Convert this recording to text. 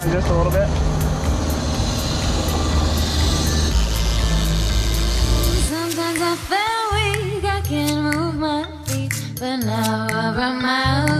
just a little bit. Sometimes I feel weak, I can't move my feet, but now I run miles